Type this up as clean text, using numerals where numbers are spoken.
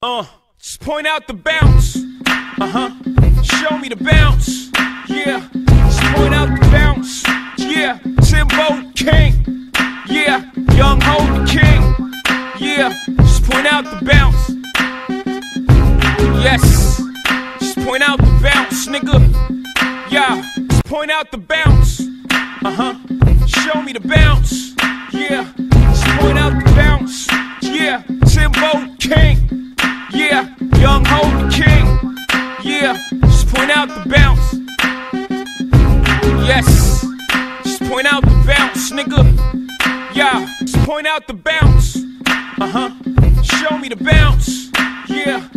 Just point out the bounce. Show me the bounce. Yeah, just point out the bounce. Yeah, Timbo King. Yeah, Young Ho the King. Yeah, just point out the bounce. Yes, just point out the bounce, nigga. Yeah, just point out the bounce. Show me the bounce. Yeah, just point out the bounce. Yeah, Timbo King. Yeah, Young Ho the King. Yeah, just point out the bounce. Yes, just point out the bounce, nigga. Yeah, just point out the bounce. Show me the bounce. Yeah.